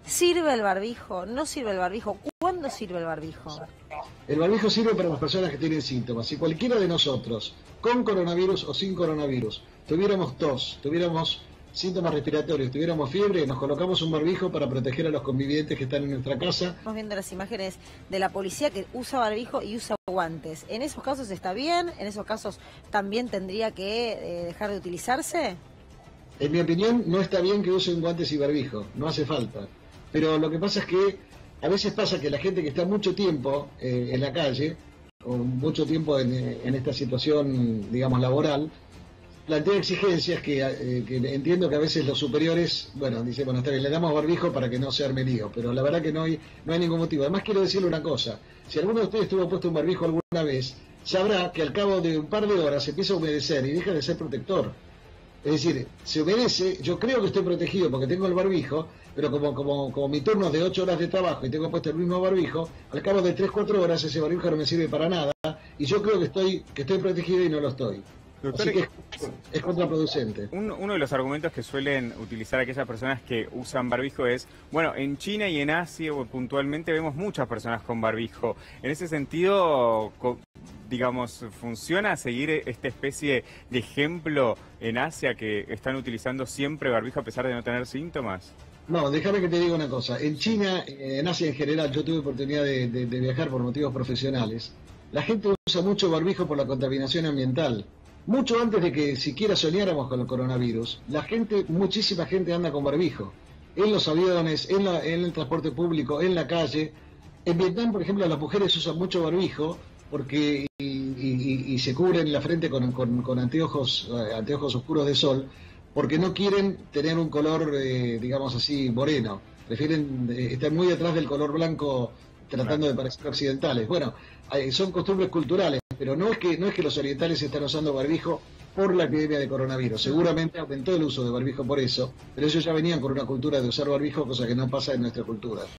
¿Sirve el barbijo? ¿No sirve el barbijo? ¿Cuándo sirve el barbijo? El barbijo sirve para las personas que tienen síntomas. Si cualquiera de nosotros, con coronavirus o sin coronavirus, tuviéramos tos, tuviéramos síntomas respiratorios, tuviéramos fiebre, nos colocamos un barbijo para proteger a los convivientes que están en nuestra casa. Estamos viendo las imágenes de la policía que usa barbijo y usa guantes. ¿En esos casos está bien? ¿En esos casos también tendría que dejar de utilizarse? En mi opinión, no está bien que usen guantes y barbijo, no hace falta. Pero lo que pasa es que a veces pasa que la gente que está mucho tiempo en la calle, o mucho tiempo en esta situación, digamos, laboral, plantea exigencias que entiendo que a veces los superiores, bueno, dicen, bueno, está bien, le damos barbijo para que no se arme lío, pero la verdad que no hay ningún motivo. Además quiero decirle una cosa, si alguno de ustedes estuvo puesto un barbijo alguna vez, sabrá que al cabo de un par de horas se empieza a humedecer y deja de ser protector. Es decir, se humedece, yo creo que estoy protegido porque tengo el barbijo, pero como mi turno es de 8 horas de trabajo y tengo puesto el mismo barbijo, al cabo de 3-4 horas ese barbijo no me sirve para nada y yo creo que estoy protegido y no lo estoy. Doctor, así que es contraproducente. Uno de los argumentos que suelen utilizar aquellas personas que usan barbijo es, bueno, en China y en Asia puntualmente vemos muchas personas con barbijo. En ese sentido, digamos, ¿funciona seguir esta especie de ejemplo en Asia que están utilizando siempre barbijo a pesar de no tener síntomas? No, déjame que te diga una cosa. En China, en Asia en general, yo tuve oportunidad de viajar por motivos profesionales. La gente usa mucho barbijo por la contaminación ambiental. Mucho antes de que siquiera soñáramos con el coronavirus, muchísima gente anda con barbijo. En los aviones, en el transporte público, en la calle. En Vietnam, por ejemplo, las mujeres usan mucho barbijo porque y se cubren la frente con anteojos oscuros de sol, porque no quieren tener un color, digamos así, moreno. Prefieren estar muy atrás del color blanco, tratando de parecer occidentales. Bueno, son costumbres culturales, pero no es que los orientales están usando barbijo por la epidemia de coronavirus. Seguramente aumentó el uso de barbijo por eso, pero ellos ya venían con una cultura de usar barbijo, cosa que no pasa en nuestra cultura.